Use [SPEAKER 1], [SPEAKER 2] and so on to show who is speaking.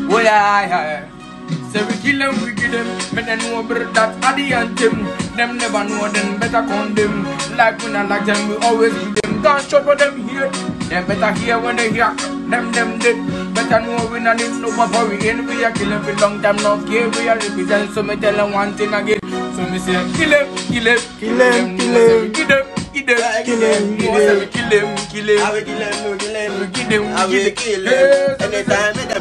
[SPEAKER 1] Oh yeah. Say we kill them, but then no bird that at the anthem. Them never know them better condemn. Like when I like them, we always give them gunshot for them here. Them better hear when they hear them dead. Better know we not need no more for we in. We are killing for long time, no care. We are represent, so me tell them one thing again. So me say kill them. Kill them.
[SPEAKER 2] I will kill him. Anytime